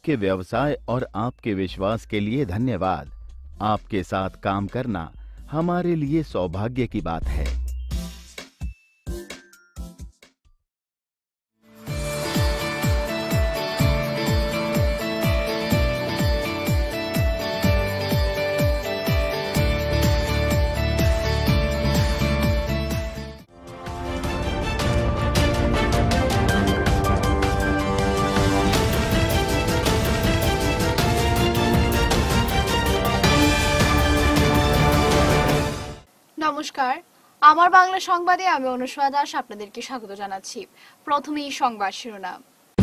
आपके व्यवसाय और आपके विश्वास के लिए धन्यवाद। आपके साथ काम करना हमारे लिए सौभाग्य की बात है। নমস্কার, আমার বাংলা সংবাদে আমি অনুষ্কা দাস আপনাদেরকে স্বাগত জানাচ্ছি। প্রথমেই সংবাদ শিরোনাম।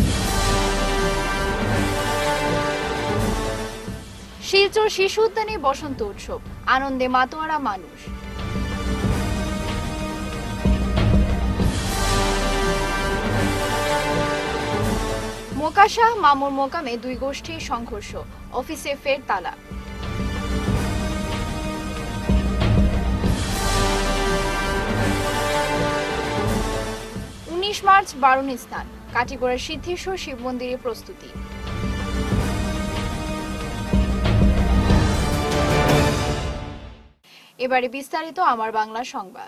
শিলচর শিশু উদ্যানে বসন্ত উৎসব, আনন্দে মাতোয়ারা মানুষ। মোকাশা মামুর মোকামে দুই গোষ্ঠীর সংঘর্ষ, অফিসে ফের তালা। 19 মার্চ বারুণী স্নান, কাটিগড়ার সিদ্ধেশ্বর শিব মন্দিরে প্রস্তুতি। এবারে বিস্তারিত আমার বাংলা সংবাদ।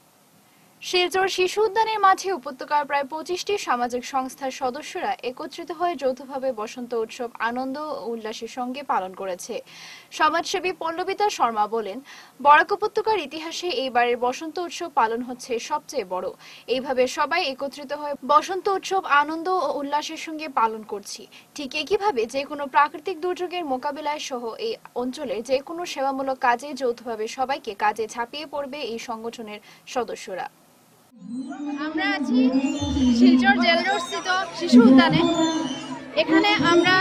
শিলচর শিশু উদ্যানের মাঝে উপত্যকার প্রায় 25টি সামাজিক সংস্থার সদস্যরা একত্রিত হয়ে যৌথভাবে বসন্ত উৎসব আনন্দ ও উল্লাসের সঙ্গে পালন করেছে। সমাজসেবী পল্লবিতা শর্মা বলেন, বরাক উপত্যকার ইতিহাসে এইবারের বসন্ত উৎসব পালন হচ্ছে সবচেয়ে বড়। এইভাবে সবাই একত্রিত হয়ে বসন্ত উৎসব আনন্দ ও উল্লাসের সঙ্গে পালন করছি। ঠিক একইভাবে যে কোনো প্রাকৃতিক দুর্যোগের মোকাবিলায় সহ এই অঞ্চলের যে কোনো সেবামূলক কাজে যৌথভাবে সবাইকে কাজে ঝাঁপিয়ে পড়বে এই সংগঠনের সদস্যরা। আমরা আছি শিলচর জেল রোড স্থিত শিশু উদ্যানে। এখানে আমরা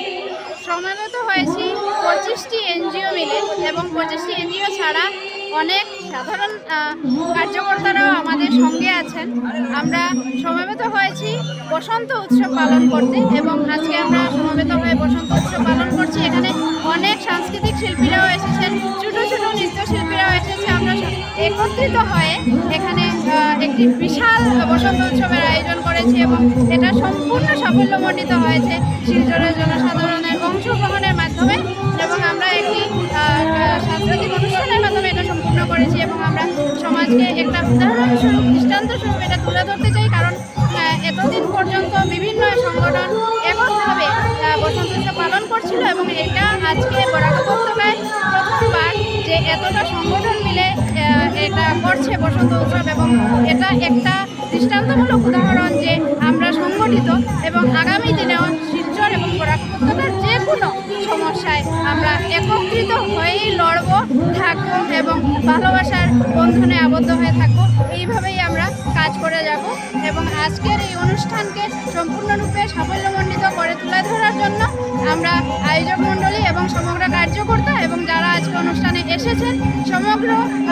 সমবেত হয়েছি 25টি এনজিও মিলে এবং 25টি এনজিও ছাড়া অনেক সাধারণ কার্যকর্তারাও আমাদের সঙ্গে আছেন। আমরা সমবেত হয়েছি বসন্ত উৎসব পালন করতে এবং আজকে আমরা সমবেত হয়ে বসন্ত উৎসব পালন করছি। এখানে অনেক সাংস্কৃতিক শিল্পীরাও এসেছেন, ছোট ছোট নৃত্যশিল্পীরাও এসেছে। আমরা একত্রিত হয়ে এখানে একটি বিশাল বসন্ত উৎসবের আয়োজন করেছি এবং এটা সম্পূর্ণ সাফল্যমণ্ডিত হয়েছে শিলচরের জনসাধারণের অংশগ্রহণের মাধ্যমে এবং আমরা একটি সাংস্কৃতিক অনুষ্ঠানের মাধ্যমে এটা সম্পূর্ণ করেছি এবং আমরা সমাজকে একটা উদাহরণস্বরূপ দৃষ্টান্তস্বরূপ এটা তুলে ধরতে চাই। কারণ এতদিন পর্যন্ত বিভিন্ন সংগঠন এককভাবে বসন্ত উৎসব পালন করছিল এবং এটা আজকে বরাক উপত্যকায় প্রথমবার যে এতটা সংগঠন মিলে এটা করছে বসন্ত উৎসব এবং এটা একটা দৃষ্টান্তমূলক উদাহরণ যে আমরা সংগঠিত এবং আগামী দিনেও শিলচর এবং বরাক উপত্যকার যে কোনো সমস্যায় আমরা একত্রিত হয়েই লড়ব, থাকবো এবং ভালোবাসার বন্ধনে আবদ্ধ হয়ে থাকবো। এইভাবেই আমরা কাজ করে যাব এবং আজকের এই অনুষ্ঠানকে সম্পূর্ণরূপে সাফল্যমণ্ডিত করে তুলে ধরার জন্য আমরা আয়োজক মণ্ডলী এবং সমগ্র কার্যকর্তা এবং যারা আজকে অনুষ্ঠানে এসেছেন সমগ্র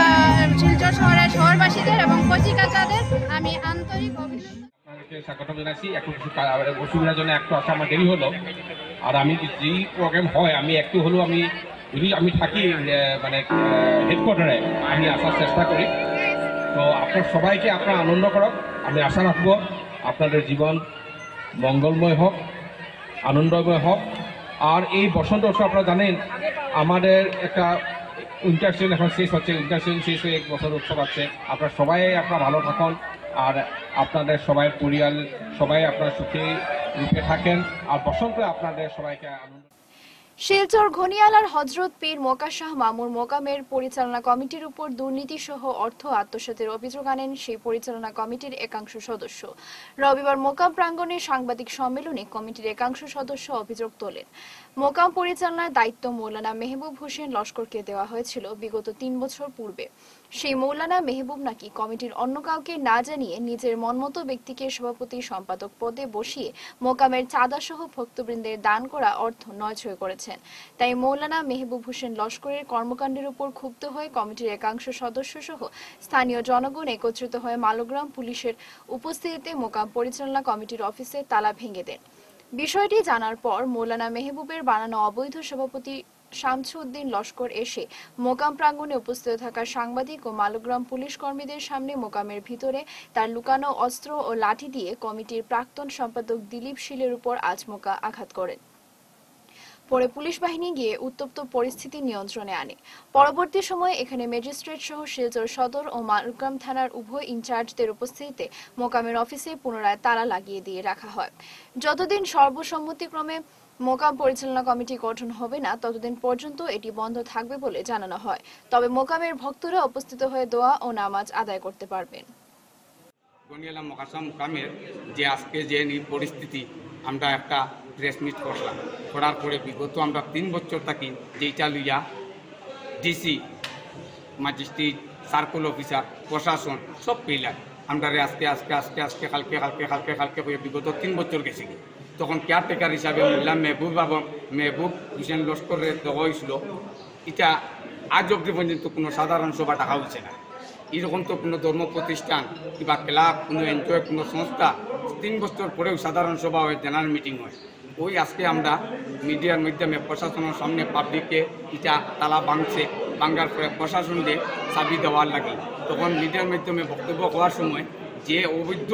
শিলচর শহরের শহরবাসীদের এবং কচিকাচাদের আমি আন্তরিক স্বাগত জানাচ্ছি। একটু অসুবিধার জন্য একটু আসা আমার দেরি হলো। আর আমি যেই প্রোগ্রাম হয় আমি একটু হলেও আমি থাকি মানে হেডকোয়ার্টারে আমি আসার চেষ্টা করি। তো আপনার সবাইকে আপনার আনন্দ করক, আমি আশা রাখবো আপনাদের জীবন মঙ্গলময় হোক, আনন্দময় হোক। আর এই বসন্ত উৎসব আপনারা জানেন আমাদের একটা উইন্টার সিজন এখন শেষ হচ্ছে, উইন্টার সিজন শেষ হয়ে এক বছর উৎসব আছে। আপনারা ভালো থাকুন আর আপনাদের সবাই পরিবার সবাই আপনারা সুখী রূপে থাকেন আর বসন্তে আপনাদের সবাইকে আনন্দ। শিলচর ঘনিয়ালার হজরত পীর মোকাশাহ মামুর মোকামের পরিচালনা কমিটির উপর দুর্নীতি সহ অর্থ আত্মসাতের অভিযোগ আনেন সেই পরিচালনা কমিটির একাংশ সদস্য। রবিবার মোকাম প্রাঙ্গণে সাংবাদিক সম্মেলনে কমিটির একাংশ সদস্য অভিযোগ তোলেন। মোকাম পরিচালনার দায়িত্ব মৌলানা মেহবুব হোসেন লস্করকে দেওয়া হয়েছিল বিগত 3 বছর পূর্বে। সেই মৌলানা মেহবুব নাকি কমিটির অন্য কাউকে না জানিয়ে নিজের মনমতো ব্যক্তিকে সভাপতি সম্পাদক পদে বসিয়ে মোকামের চাঁদা সহ ভক্তবৃন্দের দান করা অর্থ নয়ছয় করেছেন। তাই মৌলানা মেহবুব হোসেন লস্করের কর্মকাণ্ডের উপর ক্ষুব্ধ হয়ে কমিটির একাংশ সদস্য সহ স্থানীয় জনগণ একত্রিত হয়ে মালোগ্রাম পুলিশের উপস্থিতিতে মোকাম পরিচালনা কমিটির অফিসে তালা ভেঙে দেন। বিষয়টি জানার পর মৌলানা মেহবুবের বানানো অবৈধ সভাপতি শামসুদ্দিন লস্কর এসে মোকাম প্রাঙ্গণে উপস্থিত থাকা সাংবাদিক ও মালোগ্রাম পুলিশ কর্মীদের সামনে মোকামের ভিতরে তার লুকানো অস্ত্র ও লাঠি দিয়ে কমিটির প্রাক্তন সম্পাদক দিলীপ শীলের উপর আচমকা আঘাত করেন। পরে পুলিশ বাহিনী গিয়ে উত্তপ্ত পরিস্থিতি নিয়ন্ত্রণে আনে। পরবর্তী সময়ে এখানে ম্যাজিস্ট্রেট সহ শিলচর সদর ও মারগ্রাম থানার উভয় ইনচার্জদের উপস্থিতিতে মোকামের অফিসে পুনরায় তালা লাগিয়ে দিয়ে রাখা হয়। যতদিন সর্বসম্মতিক্রমে মোকাম পরিচালনা কমিটি গঠন হবে না ততদিন পর্যন্ত এটি বন্ধ থাকবে বলে জানানো হয়। তবে মোকামের ভক্তরা উপস্থিত হয়ে দোয়া ও নামাজ আদায় করতে পারবেন। গনিয়ালা মোকাসাম মোকামের যে আজকে যে পরিস্থিতি আমরা একটা প্রেস মিট করলাম, করার পরে বিগত আমরা 3 বছর থাকি যেটা লইয়া ডিসি, ম্যাজিস্ট্রেট, সার্কেল অফিসার, প্রশাসন সব পেলাম আমরা আজকে আজকে আজকে আজকে কালকে কালকে কালকে কালকে করে বিগত 3 বছর গেছি। তখন কেয়ারটেকার হিসাবে বললাম মেহবুব হুসেন লস্করের দেওয়া হয়েছিল। এটা আজ অব্দি পর্যন্ত কোনো সাধারণ সভা ডাকা হয়েছে না। এরকম তো কোনো ধর্ম প্রতিষ্ঠান কিংবা ক্লাব, কোনো এনজিও, কোনো সংস্থা 3 বছর পরেও সাধারণ সভা হয়, জেনারেল মিটিং হয়। ওই আজকে আমরা মিডিয়ার মাধ্যমে প্রশাসনের সামনে পাবলিককে এটা তালা ভাঙার পরে প্রশাসনকে চাবি দেওয়ার লাগে। তখন মিডিয়ার মাধ্যমে বক্তব্য হওয়ার সময় যে অবৈধ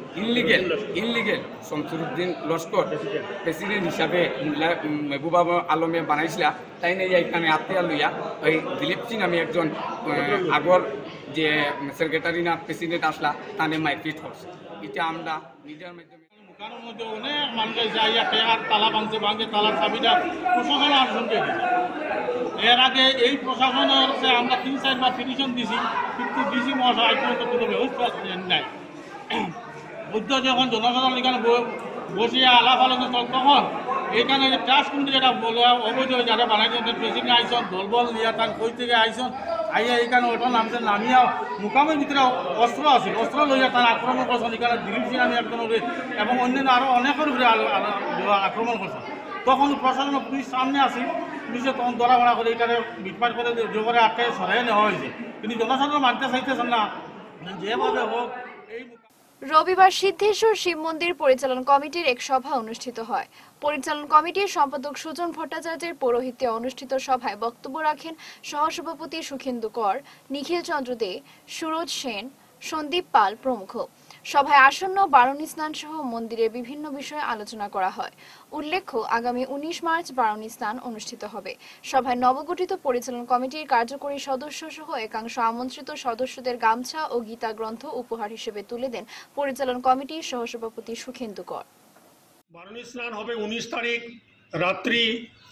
ইনলিগেল শামসুদ্দিন লস্কর প্রেসিডেন্ট হিসাবে মেহবুব আলমে বানাইছিল, তাই নিয়ে এখানে আত্মীয় লইয়া ওই দিলীপ সিং আমি একজন আগর যে সেক্রেটারি না প্রেসিডেন্ট আসলা তানে মাইপিট করছে। এটা আমরা মিডিয়ার মাধ্যমে দোকানের মধ্যে অনেক মানুষ যাইয়া আর তালা ভাঙছে তালার চাবিটা প্রশাসন আর শুনতে দিচ্ছে। এর আগে এই প্রশাসনের আমরা 3-4 বার পিটিশন দিছি, কিন্তু ডিসি মহাশয় আজ পর্যন্ত কোনো ব্যবস্থা নাই। বুদ্ধ যখন জনসাধারণ এখানে বসে আলাপ আলোচনা চল, তখন এখানে যে ট্রাস্ট কমিটি যেটা বলে অবৈধ যারা বানাই প্রেসিডেন্ট আইসন দলবল নিয়ে তার কই থেকে আইসন আইয়া এখানে ওটা নামিয়া মোকামের ভিতরে অস্ত্র আছে, অস্ত্র লইয়া তার আক্রমণ করছেন। এখানে দিলীপ সিং আমি একজন এবং অন্যান্য আরও অনেকের উপরে আক্রমণ করছেন। তখন প্রশাসন পুলিশ সামনে আসি, পুলিশে তখন দরাবড়া করে এখানে বিটপাট করে জোরে আটকে সরাই নেওয়া হয়েছে। কিন্তু জনসাধারণ মানতে চাইতেছেন না, যেভাবে হোক। এই রবিবার সিদ্ধেশ্বর শিব মন্দির পরিচালন কমিটির এক সভা অনুষ্ঠিত হয়। পরিচালন কমিটির সম্পাদক সুজন ভট্টাচার্যের পৌরোহিত্যে অনুষ্ঠিত সভায় বক্তব্য রাখেন সহসভাপতি সুখেন্দু কর, নিখিল চন্দ্র দে, সুরজ সেন, সন্দীপ পাল প্রমুখ। সভায় আসন্ন বারণী স্নান সহ মন্দিরের বিভিন্ন বিষয়ে আলোচনা করা হয়। উল্লেখ্য, আগামী 19 মার্চ বারণী স্নান অনুষ্ঠিত হবে। সভায় নবগঠিত পরিচালন কমিটির কার্যকরী সদস্য সহ একাংশ আমন্ত্রিত সদস্যদের গামছা ও গীতা গ্রন্থ উপহার হিসেবে তুলে দেন পরিচালন কমিটির সহসভাপতি সুখেন্দু কর। বারণী স্নান হবে 19 তারিখ রাত্রি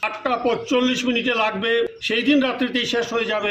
8:45 লাগবে। সেই দিন রাত্রিতেই শেষ হয়ে যাবে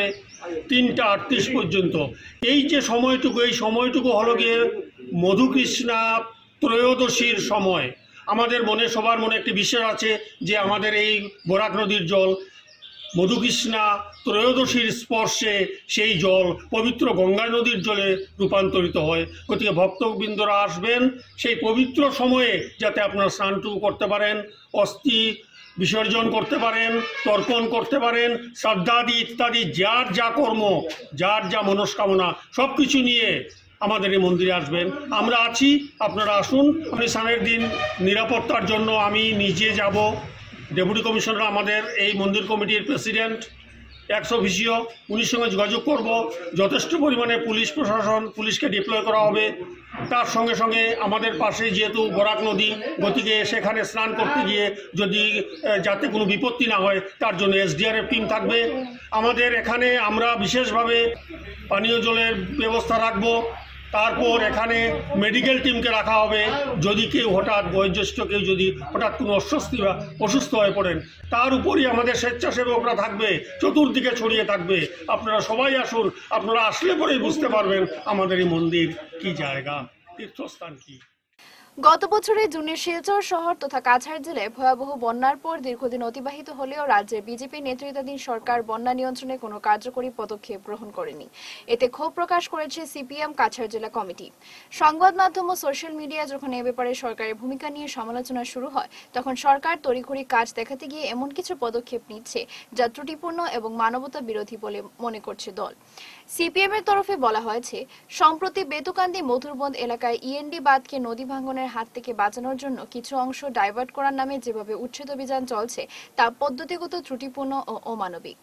3:38 পর্যন্ত। এই যে সময়টুকু, এই সময়টুকু হলো গিয়ে মধুকৃষ্ণা ত্রয়োদশীর সময়। আমাদের মনে, সবার মনে একটি বিশ্বাস আছে যে আমাদের এই বরাক নদীর জল মধুকৃষ্ণা ত্রয়োদশীর স্পর্শে সেই জল পবিত্র গঙ্গা নদীর জলে রূপান্তরিত হয়। গতিকে ভক্তবৃন্দরা আসবেন সেই পবিত্র সময়ে, যাতে আপনারা স্নানটুকু করতে পারেন, অস্থি বিসর্জন করতে পারেন, তর্পণ করতে পারেন, শ্রদ্ধাদি ইত্যাদি যার যা কর্ম, যার যা মনস্কামনা সব কিছু নিয়ে আমাদের এই মন্দিরে আসবেন। আমরা আছি, আপনারা আসুন। আমি স্নানের দিন নিরাপত্তার জন্য আমি নিজে যাব। ডেপুটি কমিশনার আমাদের এই মন্দির কমিটির প্রেসিডেন্ট এক্স অফিসিও, উনির সঙ্গে যোগাযোগ করব। যথেষ্ট পরিমাণে পুলিশ প্রশাসন, পুলিশকে ডিপ্লয় করা হবে। তার সঙ্গে সঙ্গে আমাদের পাশে যেহেতু বরাক নদী, গতিকে সেখানে স্নান করতে গিয়ে যদি যাতে কোনো বিপত্তি না হয় তার জন্য SDRF টিম থাকবে। আমাদের এখানে আমরা বিশেষভাবে পানীয় জলের ব্যবস্থা রাখব। তারপর এখানে মেডিকেল টিমকে রাখা হবে। যদি কেউ হঠাৎ বয়োজ্যেষ্ঠ কেউ যদি হঠাৎ কোনো অস্বস্তি বা অসুস্থ হয়ে পড়েন, তার উপরই আমাদের স্বেচ্ছাসেবকরা থাকবে, চতুর্দিকে ছড়িয়ে থাকবে। আপনারা সবাই আসুন। আপনারা আসলে পরেই বুঝতে পারবেন আমাদের এই মন্দির কি জায়গা, তীর্থস্থান কি। গত বছরে জুনে শিলচর শহর তথা কাছাড় জেলায় ভয়াবহ বন্যার পর দীর্ঘদিন অতিবাহিত হলেও রাজ্যের বিজেপি নেতৃত্বাধীন সরকার বন্যা নিয়ন্ত্রণে কোনো কার্যকরী পদক্ষেপ গ্রহণ করেনি। এতে ক্ষোভ প্রকাশ করেছে সিপিএম কাছাড় জেলা কমিটি। সংবাদ মাধ্যম ও সোশ্যাল মিডিয়া যখন এ ব্যাপারে সরকারের ভূমিকা নিয়ে সমালোচনা শুরু হয়, তখন সরকার তড়িঘড়ি কাজ দেখাতে গিয়ে এমন কিছু পদক্ষেপ নিচ্ছে যা ত্রুটিপূর্ণ এবং মানবতা বিরোধী বলে মনে করছে দল। সিপিএম এর তরফে বলা হয়েছে, সম্প্রতি বেতুকান্দি মধুরবন্দ এলাকায় ইএনডি বাঁধকে নদী ভাঙনের হাত থেকে বাঁচানোর জন্য কিছু অংশ ডাইভার্ট করার নামে যেভাবে উচ্ছেদ অভিযান চলছে তা পদ্ধতিগত ত্রুটিপূর্ণ ও অমানবিক।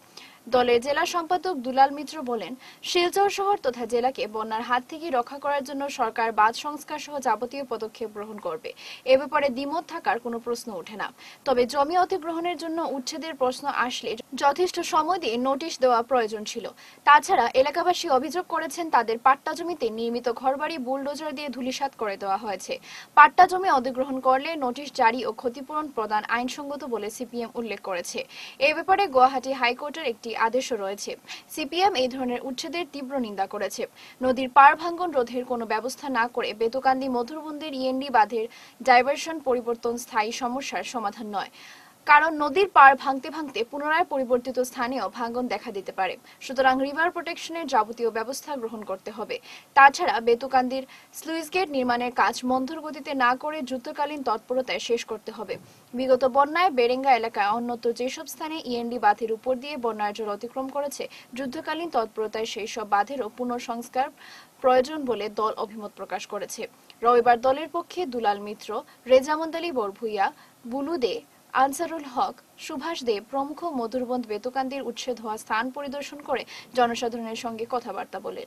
দলের জেলা সম্পাদক দুলাল মিত্র বলেন, শিলচর শহর তথা জেলাকে বন্যার হাত থেকে রক্ষা করার জন্য সরকার বাঁধ সংস্কার সহ যাবতীয় পদক্ষেপ গ্রহণ করবে। এ ব্যাপারে দ্বিমত থাকার কোনো প্রশ্ন ওঠে না। তবে জমি অধিগ্রহণের জন্য উচ্ছেদের প্রশ্ন আসলে যথেষ্ট সময় দিয়ে নোটিশ দেওয়া প্রয়োজন ছিল। তাছাড়া এলাকাবাসী অভিযোগ করেছেন, তাদের পাট্টা জমিতে নির্মিত ঘরবাড়ি বুলডোজার দিয়ে ধূলিসাৎ করে দেওয়া হয়েছে। পাট্টা জমি অধিগ্রহণ করলে নোটিশ জারি ও ক্ষতিপূরণ প্রদান আইনসঙ্গত বলে সিপিএম উল্লেখ করেছে। এ ব্যাপারে গুয়াহাটি হাইকোর্টের একটি আদেশও রয়েছে। সিপিএম এই ধরনের উচ্ছেদের তীব্র নিন্দা করেছে। নদীর পাড় ভাঙ্গন রোধের কোনো ব্যবস্থা না করে বেতুকান্দি মধুরবন্দের ইএনডি বাঁধের ডাইভারশন পরিবর্তন স্থায়ী সমস্যার সমাধান নয়। কারণ নদীর পাড় ভাঙতে ভাঙতে পুনরায় পরিবর্তিত স্থানেও ভাঙ্গন দেখা দিতে পারে। সুতরাং রিভার প্রোটেকশনের যাবতীয় ব্যবস্থা গ্রহণ করতে হবে। তাছাড়া বেতুকান্দির স্লুইস গেট নির্মাণের কাজ মন্থর গতিতে না করে যুদ্ধকালীন তৎপরতায় শেষ করতে হবে। বিগত বন্যায় বেরেঙ্গা এলাকায় অন্যত্র যেসব স্থানে ইএনডি বাঁধের উপর দিয়ে বন্যার জল অতিক্রম করেছে, যুদ্ধকালীন তৎপরতায় সেই সব বাঁধেরও পুনঃসংস্কার প্রয়োজন বলে দল অভিমত প্রকাশ করেছে। রবিবার দলের পক্ষে দুলাল মিত্র, রেজামন্দ আলী বরভুইয়া, বুলু দে, আনসারুল হক, সুভাষ দেব প্রমুখ মধুরবন্দ বেতুকান্দির উচ্ছেদ হওয়া স্থান পরিদর্শন করে জনসাধারণের সঙ্গে কথাবার্তা বলেন।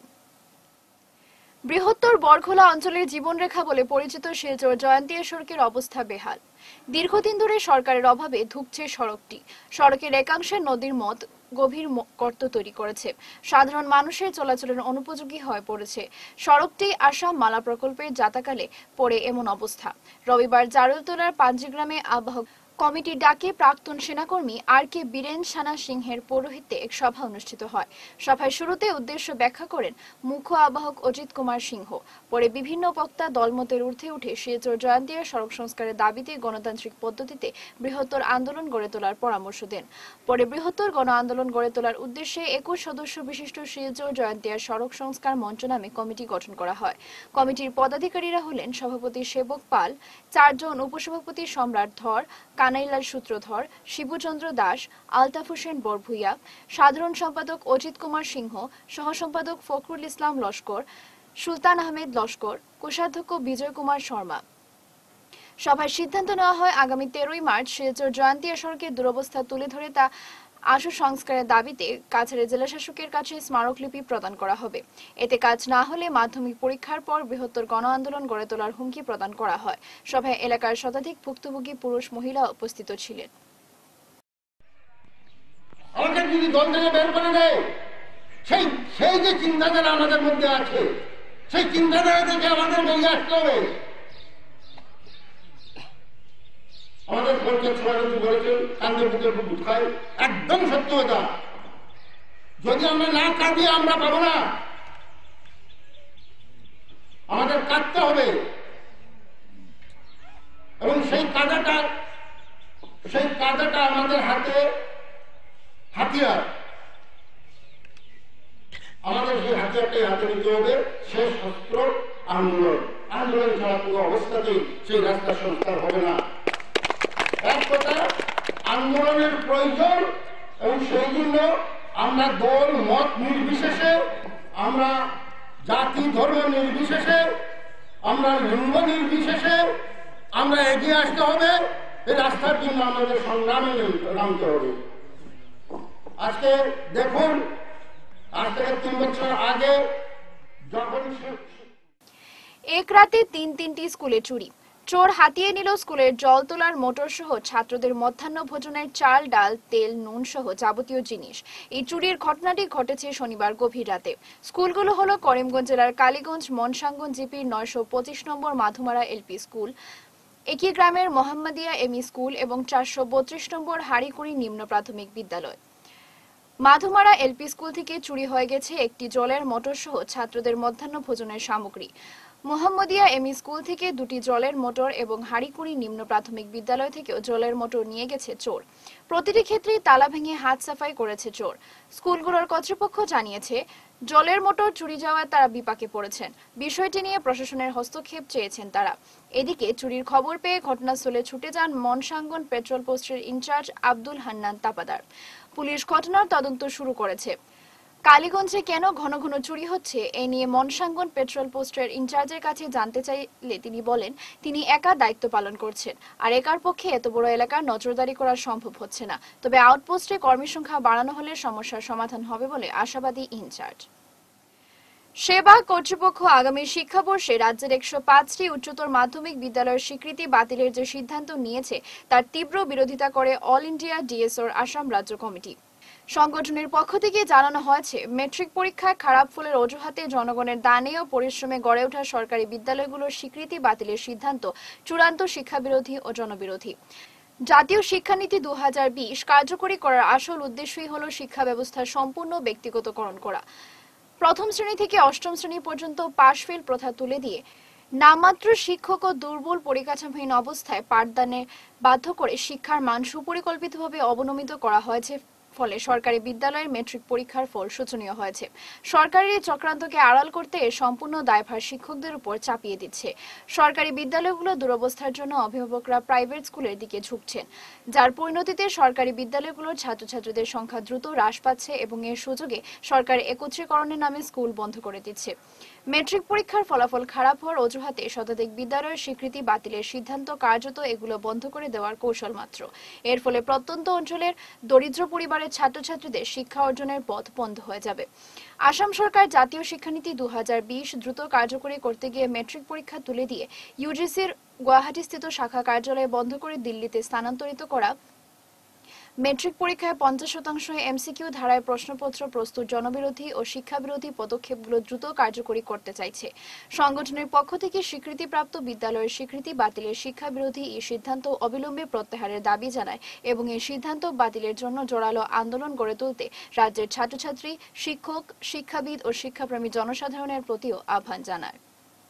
বৃহত্তর বরখোলা অঞ্চলের জীবনরেখা বলে পরিচিত শিলচর জয়ন্তিয়া সড়কের অবস্থা বেহাল। দীর্ঘদিন ধরে সরকারের অভাবে ধুঁকছে সড়কটি। সড়কের একাংশে নদীর মত গভীর গর্ত তৈরি করেছে। সাধারণ মানুষের চলাচলের অনুপযোগী হয়ে পড়েছে। সড়কটি আসাম মালা প্রকল্পের যাতাকালে পড়ে এমন অবস্থা। রবিবার জারুলতলার পাঞ্জিগ্রামে আবাহক কমিটির ডাকে প্রাক্তন সেনাকর্মী আর.কে. বীরেন সানা সিংহের পৌরোহিত্যে এক সভা অনুষ্ঠিত হয়। সভায় শুরুতে উদ্দেশ্য ব্যাখ্যা করেন মুখ্য আবাহক অজিত কুমার সিংহ। পরে বিভিন্ন বক্তা দলমতের ঊর্ধ্বে উঠে শিলচর জয়ন্তিয়া সড়ক সংস্কারের দাবিতে গণতান্ত্রিক পদ্ধতিতে বৃহত্তর আন্দোলন গড়ে তোলার পরামর্শ দেন। পরে বৃহত্তর গণ আন্দোলন গড়ে তোলার উদ্দেশ্যে 21 সদস্য বিশিষ্ট শিলচর জয়ন্তিয়া সড়ক সংস্কার মঞ্চ নামে কমিটি গঠন করা হয়। কমিটির পদাধিকারীরা হলেন সভাপতি সেবক পাল, 4 জন উপসভাপতি সম্রাট ধর, কানাইলাল সূত্রধর, শিবুচন্দ্র দাস, আলতাফ হোসেন বরভুইয়া, সাধারণ সম্পাদক অজিত কুমার সিংহ, সহ সম্পাদক ফখরুল ইসলাম লস্কর, সুলতান আহমেদ লস্কর, কোষাধ্যক্ষ বিজয় কুমার শর্মা। সভায় সিদ্ধান্ত নেওয়া হয়, আগামী 13ই মার্চ শিলচর জয়ন্তিয়া সড়কের দুরবস্থা তুলে ধরে তা আশু সংস্কারের দাবিতে কাছাড়ে জেলা শাসকের কাছে স্মারকলিপি প্রদান করা হবে। এতে কাজ না হলে মাধ্যমিক পরীক্ষার পর বৃহত্তর গণ আন্দোলন গড়ে তোলার হুমকি প্রদান করা হয়। সভায় এলাকার শতাধিক ভুক্তভোগী পুরুষ মহিলা উপস্থিত ছিলেন। আমাদের যদি দল থেকে বের করে দেয়, সেই যে চিন্তাধারা আমাদের মধ্যে আছে, সেই চিন্তাধারা থেকে আমাদের বেরিয়ে আসতে হবে। আমাদের পরিচয় সভাপতি বলেছেন কান্দের ভিতরে বুট খায়, একদম সত্য কথা। যদি আমরা না কাঁদি আমরা পাবো না, আমাদের কাঁদতে হবে। এবং সেই কাঁদাটা আমাদের হাতে হাতিয়ার। আমাদের সেই হাতিয়ারটাই হাতে নিতে হবে। শেষ অস্ত্র আন্দোলন। আন্দোলন ছাড়া কোনো অবস্থাতেই সেই রাস্তার সংস্কার হবে না। এক কথা, আন্দোলনের প্রয়োজন এবং সেই জন্য আমরা দল মত নির্বিশেষে, আমরা জাতি ধর্ম নির্বিশেষে, আমরা লিঙ্গ নির্বিশেষে আমরা এগিয়ে আসতে হবে। এই রাস্তার জন্য আমাদের সংগ্রামে নামতে হবে। আজকে দেখুন, আজ থেকে 3 বছর আগে যখন এক রাতে 3টি স্কুলে চুরি। চোর হাতিয়ে নিল স্কুলের জল তোলার মোটর সহ ছাত্রদের মধ্যাহ্ন ভোজনের চাল, ডাল, তেল, নুন সহ যাবতীয় জিনিস। এই চুরির ঘটনাটি ঘটেছে শনিবার গভীর রাতে। স্কুলগুলো হলো করিমগঞ্জ জেলার কালীগঞ্জ মনসাঙ্গন জিপির 925 নম্বর মাধুমারা এলপি স্কুল, একই গ্রামের মোহাম্মদিয়া এমই স্কুল এবং 432 নম্বর হাড়িকুড়ি নিম্ন প্রাথমিক বিদ্যালয়। মাধুমারা এলপি স্কুল থেকে চুরি হয়ে গেছে একটি জলের মোটর সহ ছাত্রদের মধ্যাহ্ন ভোজনের সামগ্রী। মোহাম্মদিয়া এমই স্কুল থেকে 2টি জলের মোটর এবং হাড়িকুড়ি নিম্ন প্রাথমিক বিদ্যালয় থেকেও জলের মোটর নিয়ে গেছে চোর। প্রতিটি ক্ষেত্রেই তালা ভেঙে হাত সাফাই করেছে চোর। স্কুলগুলোর কর্তৃপক্ষ জানিয়েছে, জলের মোটর চুরি যাওয়ায় তারা বিপাকে পড়েছেন। বিষয়টি নিয়ে প্রশাসনের হস্তক্ষেপ চেয়েছেন তারা। এদিকে চুরির খবর পেয়ে ঘটনাস্থলে ছুটে যান মনসাঙ্গন পেট্রোল পোস্টের ইনচার্জ আব্দুল হান্নান তাপাদার। পুলিশ ঘটনার তদন্ত শুরু করেছে। কালীগঞ্জে কেন ঘন ঘন চুরি হচ্ছে এ নিয়ে মনসাঙ্গন পেট্রোল পোস্টের ইনচার্জের কাছে জানতে চাইলে তিনি বলেন তিনি একা দায়িত্ব পালন করছেন আর একার পক্ষে এত বড় এলাকার নজরদারি করা সম্ভব হচ্ছে না। তবে আউটপোস্টে কর্মী সংখ্যা বাড়ানো হলে সমস্যার সমাধান হবে বলে আশাবাদী ইনচার্জ। সেবা কর্তৃপক্ষ আগামী শিক্ষাবর্ষে রাজ্যের 105টি উচ্চতর মাধ্যমিক বিদ্যালয়ের স্বীকৃতি বাতিলের যে সিদ্ধান্ত নিয়েছে তার তীব্র বিরোধিতা করে অল ইন্ডিয়া ডিএসওর আসাম রাজ্য কমিটি। সংগঠনের পক্ষ থেকে জানানো হয়েছে মেট্রিক পরীক্ষায় খারাপ ফলের অজুহাতে জনগণের দানে ও পরিশ্রমে গড়ে ওঠা সরকারি বিদ্যালয়গুলোর স্বীকৃতি বাতিলের সিদ্ধান্ত চূড়ান্ত শিক্ষাবিরোধী ও জনবিরোধী। জাতীয় শিক্ষানীতি 2020 কার্যকরী করার আসল উদ্দেশ্যই হল শিক্ষা ব্যবস্থার সম্পূর্ণ ব্যক্তিগতকরণ করা। প্রথম শ্রেণী থেকে অষ্টম শ্রেণী পর্যন্ত পাশ ফেল প্রথা তুলে দিয়ে নামমাত্র শিক্ষক ও দুর্বল পরিকাঠামোহীন অবস্থায় পাঠদানে বাধ্য করে শিক্ষার মান সুপরিকল্পিতভাবে অবনমিত করা হয়েছে। ফলে সরকারি বিদ্যালয়ের মেট্রিক পরীক্ষার ফল শোচনীয় হয়েছে। সরকারের এই চক্রান্তকে আড়াল করতে সম্পূর্ণ দায়ভার শিক্ষকদের উপর চাপিয়ে দিচ্ছে। সরকারি বিদ্যালয়গুলো দুরবস্থার জন্য অভিভাবকরা প্রাইভেট স্কুলের দিকে ঝুঁকছেন, যার পরিণতিতে সরকারি বিদ্যালয়গুলোর ছাত্রছাত্রীদের সংখ্যা দ্রুত হ্রাস পাচ্ছে এবং এর সুযোগে সরকার একত্রীকরণের নামে স্কুল বন্ধ করে দিচ্ছে। মেট্রিক পরীক্ষার ফলাফল খারাপ হওয়ার অজুহাতে শতাধিক বিদ্যালয়ের স্বীকৃতি বাতিলের সিদ্ধান্ত কার্যত এগুলো বন্ধ করে দেওয়ার কৌশল মাত্র। এর ফলে প্রত্যন্ত অঞ্চলের দরিদ্র পরিবারের ছাত্রছাত্রীদের শিক্ষা অর্জনের পথ বন্ধ হয়ে যাবে। আসাম সরকার জাতীয় শিক্ষানীতি 2020 দ্রুত কার্যকরী করতে গিয়ে মেট্রিক পরীক্ষা তুলে দিয়ে ইউজিসির গুয়াহাটিস্থিত শাখা কার্যালয় বন্ধ করে দিল্লিতে স্থানান্তরিত করা মেট্রিক পরীক্ষায় 50% এমসিকিউ ধারায় প্রশ্নপত্র প্রস্তুত জনবিরোধী ও শিক্ষাবিরোধী পদক্ষেপগুলো দ্রুত কার্যকরী করতে চাইছে। সংগঠনের পক্ষ থেকে স্বীকৃতিপ্রাপ্ত বিদ্যালয়ের স্বীকৃতি বাতিলের শিক্ষাবিরোধী এই সিদ্ধান্ত অবিলম্বে প্রত্যাহারের দাবি জানায় এবং এই সিদ্ধান্ত বাতিলের জন্য জোরালো আন্দোলন গড়ে তুলতে রাজ্যের ছাত্রছাত্রী, শিক্ষক, শিক্ষাবিদ ও শিক্ষাপ্রেমী জনসাধারণের প্রতিও আহ্বান জানায়।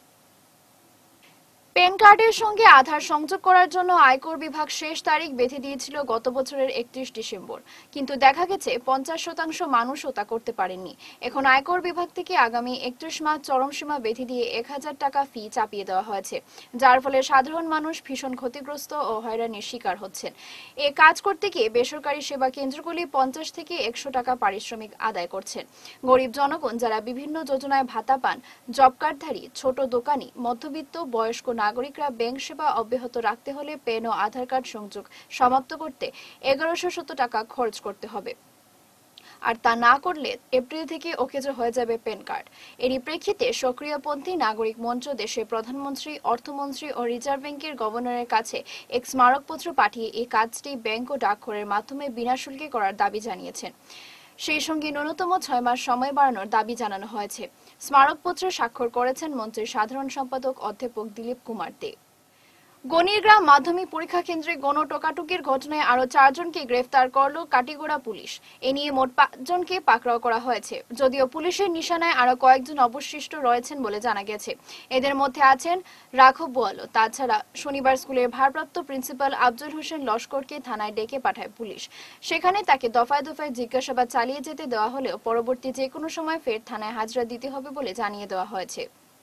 প্যান কার্ডের সঙ্গে আধার সংযোগ করার জন্য আয়কর বিভাগ শেষ তারিখ বেঁধে দিয়েছিল গত বছরের 31 ডিসেম্বর, কিন্তু দেখা গেছে 50% মানুষও তা করতে পারেননি। এখন আয়কর বিভাগ থেকে আগামী 31 মার্চ চরমসীমা বেঁধে দিয়ে 1000 টাকা ফি চাপিয়ে দেওয়া হয়েছে, যার ফলে সাধারণ মানুষ ভীষণ ক্ষতিগ্রস্ত ও হয়রানির শিকার হচ্ছেন। এ কাজ করতে গিয়ে বেসরকারি সেবা কেন্দ্রগুলি 50 থেকে 100 টাকা পারিশ্রমিক আদায় করছেন। গরিব জনগণ যারা বিভিন্ন যোজনায় ভাতা পান, জব কার্ডধারী, ছোট দোকানি, মধ্যবিত্ত, বয়স্ক নাগরিকরা ব্যাংক সেবা অব্যাহত রাখতে হলে পেন ও আধার কার্ড সংযোগ সমাপ্ত করতে 1170 টাকা খরচ করতে হবে, আর তা না করলে এপ্রিল থেকে অকেজ হয়ে যাবে প্যান কার্ড। এরই প্রেক্ষিতে সক্রিয়পন্থী নাগরিক মঞ্চ দেশের প্রধানমন্ত্রী, অর্থমন্ত্রী ও রিজার্ভ ব্যাংকের গভর্নরের কাছে এক স্মারকপত্র পাঠিয়ে এই কাজটি ব্যাংক ও ডাকঘরের মাধ্যমে বিনা শুল্কে করার দাবি জানিয়েছেন। সেই সঙ্গে ন্যূনতম 6 মাস সময় বাড়ানোর দাবি জানানো হয়েছে। স্মারকপত্রে স্বাক্ষর করেছেন মঞ্চের সাধারণ সম্পাদক অধ্যাপক দিলীপ কুমার দে। গণিরগ্রাম মাধ্যমিক পরীক্ষা কেন্দ্রে গণ টোকাটুকির ঘটনায় আরো 4 জনকে গ্রেফতার করল কাটিগড়া পুলিশ। এ নিয়ে মোট 5 জনকে পাকড়াও করা হয়েছে, যদিও পুলিশের নিশানায় আরো কয়েকজন অবশিষ্ট রয়েছেন বলে জানা গেছে। এদের মধ্যে আছেন রাঘব বোয়ালো। তাছাড়া শনিবার স্কুলের ভারপ্রাপ্ত প্রিন্সিপাল আফজল হোসেন লস্করকে থানায় ডেকে পাঠায় পুলিশ। সেখানে তাকে দফায় দফায় জিজ্ঞাসাবাদ চালিয়ে যেতে দেওয়া হলেও পরবর্তী যে কোনো সময় ফের থানায় হাজিরা দিতে হবে বলে জানিয়ে দেওয়া হয়েছে।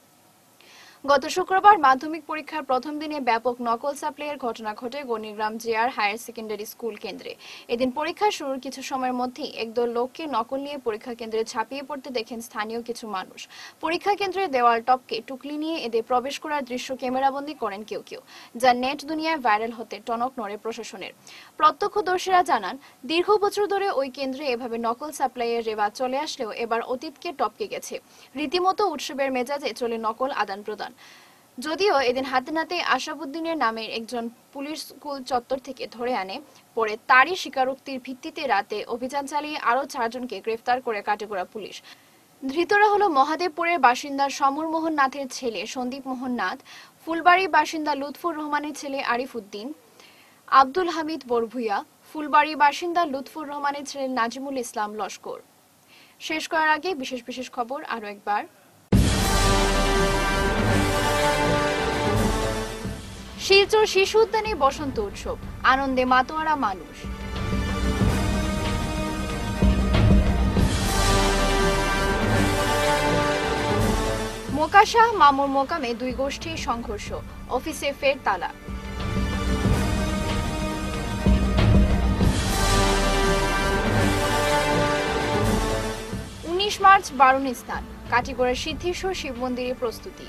গত শুক্রবার মাধ্যমিক পরীক্ষার প্রথম দিনে ব্যাপক নকল সাপ্লাইয়ের ঘটনা ঘটে Ganirgram JR higher secondary school কেন্দ্রে। এদিন পরীক্ষা শুরুর কিছু সময়ের মধ্যেই একদল লোককে নকল নিয়ে পরীক্ষা কেন্দ্রে ছাপিয়ে পড়তে দেখেন স্থানীয় কিছু মানুষ। পরীক্ষা কেন্দ্রের দেওয়াল টপকে টুকলি নিয়ে এদের প্রবেশ করার দৃশ্য ক্যামেরাবন্দি করেন কেউ কেউ, যা নেট দুনিয়ায় ভাইরাল হতে টনক নড়ে প্রশাসনের। প্রত্যক্ষদর্শীরা জানান, দীর্ঘ বছর ধরে ওই কেন্দ্রে এভাবে নকল সাপ্লাইয়ের রেওয়াজ চলে আসলেও এবার অতীতকে টপকে গেছে। রীতিমতো উৎসবের মেজাজে চলে নকল আদান প্রদান। যদিও এদিন হাতে নাতে আশাবুদ্দিনের নামের একজন পুলিশ স্কুল চত্বর থেকে ধরে আনে, পরে তারই স্বীকারোক্তির ভিত্তিতে রাতে অভিযান চালিয়ে আরো 4 জনকে গ্রেফতার করে কাটিগড়া পুলিশ। ধৃতরা হলো মহাদেবপুরের বাসিন্দা সমর মোহন নাথের ছেলে সন্দীপ মোহন নাথ, ফুলবাড়ির বাসিন্দা লুৎফুর রহমানের ছেলে আরিফ উদ্দিন, আব্দুল হামিদ বরভুইয়া, ফুলবাড়ির বাসিন্দা লুৎফুর রহমানের ছেলে নাজিমুল ইসলাম লস্কর। শেষ করার আগে বিশেষ বিশেষ খবর আরো একবার। শিলচর শিশু উদ্যানে বসন্ত উৎসব, আনন্দে মাতোয়ারা মানুষ। মোকাশা মামুর মোকামে 2 গোষ্ঠীর সংঘর্ষ, অফিসে ফের তালা। 23 মার্চ বারুণী স্নান, কাটিগড়ের সিদ্ধেশ্বর শিব মন্দিরে প্রস্তুতি।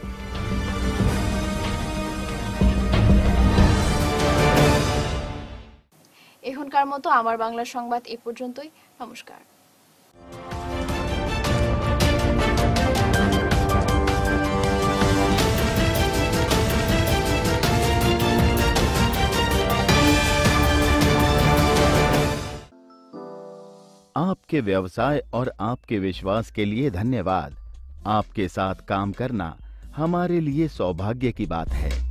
এখনকার মতো আমার বাংলা সংবাদ এ পর্যন্তই। নমস্কার। आपके व्यवसाय और आपके विश्वास के लिए धन्यवाद। आपके साथ काम करना हमारे लिए सौभाग्य की बात है।